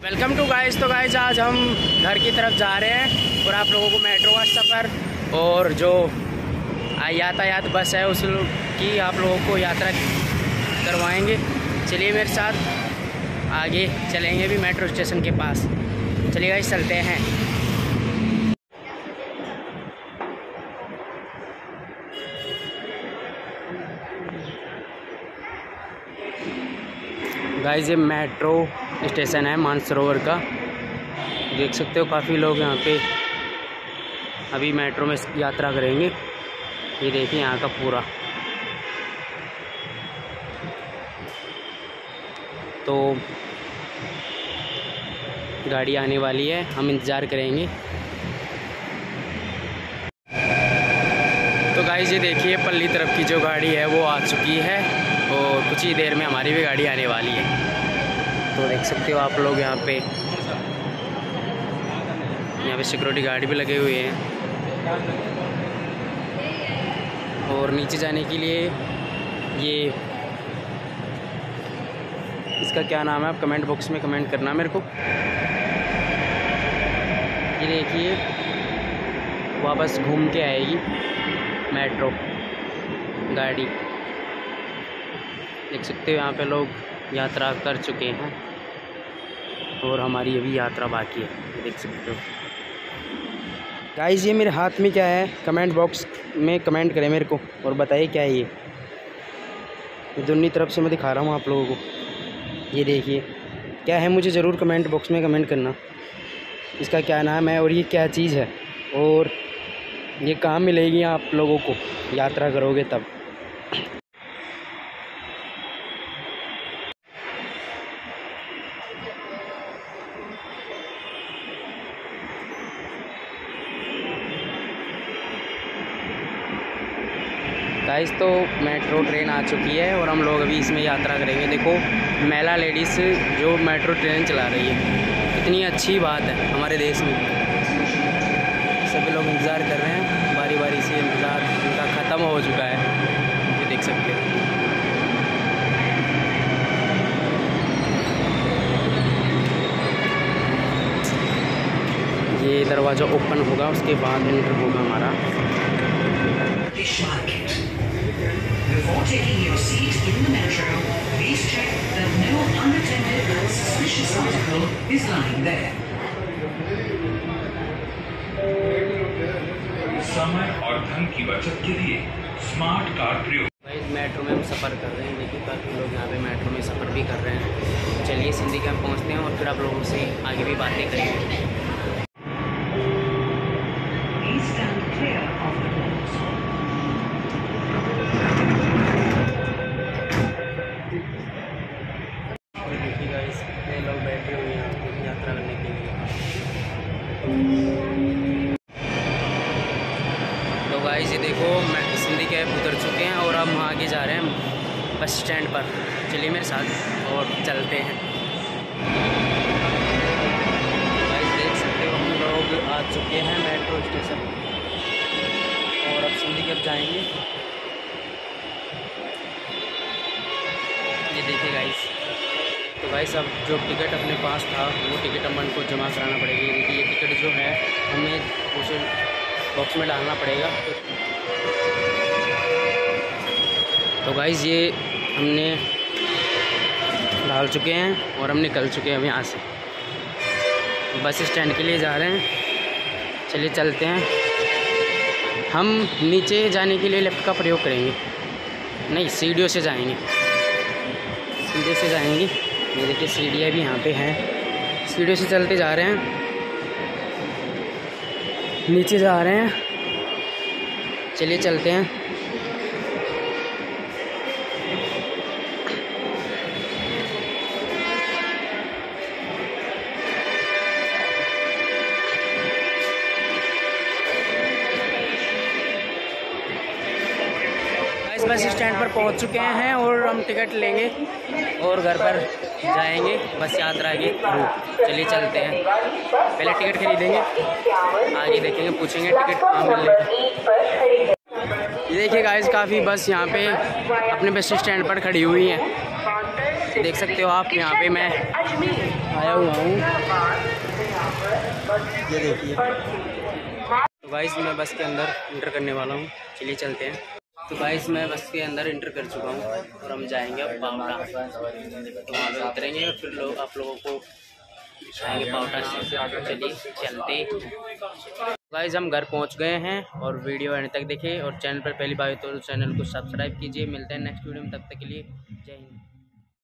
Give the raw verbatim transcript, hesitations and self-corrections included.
Welcome to guys. तो guys आज हम घर की तरफ जा रहे हैं और आप लोगों को मेट्रो का सफ़र और जो यातायात बस है उस की आप लोगों को यात्रा करवाएंगे। चलिए मेरे साथ आगे चलेंगे भी मेट्रो स्टेशन के पास। चलिए गाइस चलते हैं। गाइस ये मेट्रो स्टेशन है मानसरोवर का, देख सकते हो काफ़ी लोग यहाँ पे अभी मेट्रो में यात्रा करेंगे। ये देखिए यहाँ का पूरा, तो गाड़ी आने वाली है, हम इंतज़ार करेंगे। तो गाइस ये देखिए पल्ली तरफ की जो गाड़ी है वो आ चुकी है और कुछ ही देर में हमारी भी गाड़ी आने वाली है। तो देख सकते हो आप लोग यहाँ पे यहाँ पे सिक्योरिटी गार्ड भी लगे हुए हैं और नीचे जाने के लिए ये इसका क्या नाम है आप कमेंट बॉक्स में कमेंट करना मेरे को। ये देखिए वापस घूम के आएगी मेट्रो गाड़ी, देख सकते हो यहाँ पे लोग यात्रा कर चुके हैं और हमारी अभी यात्रा बाकी है, देख सकते हो। गाइस ये मेरे हाथ में क्या है कमेंट बॉक्स में कमेंट करें मेरे को और बताइए क्या है ये। ये दोनों तरफ से मैं दिखा रहा हूँ आप लोगों को। ये देखिए क्या है, मुझे ज़रूर कमेंट बॉक्स में कमेंट करना इसका क्या नाम है और ये क्या चीज़ है और ये कहाँ मिलेगी आप लोगों को यात्रा करोगे तब। गाइस तो मेट्रो ट्रेन आ चुकी है और हम लोग अभी इसमें यात्रा करेंगे। देखो महिला लेडीज़ जो मेट्रो ट्रेन चला रही है, कितनी अच्छी बात है हमारे देश में। सभी लोग इंतज़ार कर रहे हैं, बारी बारी से इंतज़ार उनका ख़त्म हो चुका है, ये देख सकते हो। ये दरवाज़ा ओपन होगा उसके बाद एंटर होगा हमारा। Before taking your seat in the metro, please check that no unattended or suspicious article is lying there. समय और धन की बचत के लिए स्मार्ट कार्ड प्रयोग। भाई मेट्रो में हम सफ़र कर रहे हैं, देखिए काफ़ी लोग यहाँ पे मेट्रो में सफ़र भी कर रहे हैं। चलिए सिंधी कैंप पहुँचते हैं और फिर आप लोगों से आगे भी बातें करेंगे। Please stand clear of the doors. कितने लोग बैठे हुए हैं यात्रा करने के लिए। तो गाइस ये देखो मैं सिंधी कैब उतर चुके हैं और हम आगे जा रहे हैं बस स्टैंड पर। चलिए मेरे साथ और चलते हैं। गाइस देख सकते हो हम लोग आ चुके हैं मेट्रो स्टेशन और अब सिंधी कैब जाएंगे। ये देखिए गाइस, तो भाई सब जो टिकट अपने पास था वो टिकट हम को जमा कराना पड़ेगा। ये देखिए ये टिकट जो है हमें उसे बॉक्स में डालना पड़ेगा। तो गाइस ये हमने डाल चुके हैं और हम निकल चुके हैं अब यहाँ से, बस स्टैंड के लिए जा रहे हैं। चलिए चलते हैं। हम नीचे जाने के लिए लिफ्ट का प्रयोग करेंगे, नहीं सीढ़ियों से जाएंगे, सीढ़ी से जाएंगे। ये देखिए सीढ़ियाँ भी यहाँ पे हैं, सीढ़ियों से चलते जा रहे हैं, नीचे जा रहे हैं। चलिए चलते हैं। बस स्टैंड पर पहुंच चुके हैं और हम टिकट लेंगे और घर पर जाएंगे बस यात्रा के थ्रू। चलिए चलते हैं, पहले टिकट खरीदेंगे, आगे देखेंगे, पूछेंगे टिकट कहाँ मिलेगा। ये देखिए गाइस काफ़ी बस यहाँ पे अपने बस स्टैंड पर खड़ी हुई हैं, देख सकते हो आप। यहाँ पे मैं आया हुआ हूँ, ये देखिए। तो गाइस मैं बस के अंदर इंटर करने वाला हूँ, चलिए चलते हैं। तो गाइस मैं बस के अंदर इंटर कर चुका हूँ और हम जाएंगे अब पावटा। तो वहाँ पे उतरेंगे और फिर लोग आप लोगों को दिखाएंगे पावटा से। चलिए चलते। गाइस हम घर पहुँच गए हैं और वीडियो एंड तक देखें और चैनल पर पहली बार तो चैनल को सब्सक्राइब कीजिए। मिलते हैं नेक्स्ट वीडियो में, तब तक के लिए जय हिंद।